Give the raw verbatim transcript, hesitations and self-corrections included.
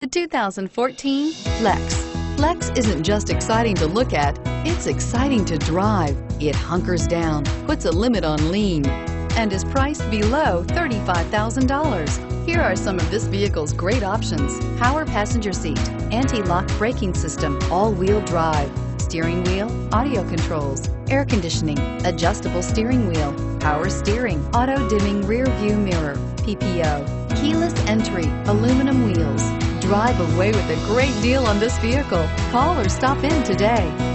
The two thousand fourteen Lex. Lex isn't just exciting to look at, it's exciting to drive. It hunkers down, puts a limit on lean, and is priced below thirty-five thousand dollars. Here are some of this vehicle's great options: power passenger seat, anti-lock braking system, all-wheel drive, steering wheel audio controls, air conditioning, adjustable steering wheel, power steering, auto-dimming rear view mirror, P P O, keyless entry, aluminum wheels. Drive away with a great deal on this vehicle. Call or stop in today.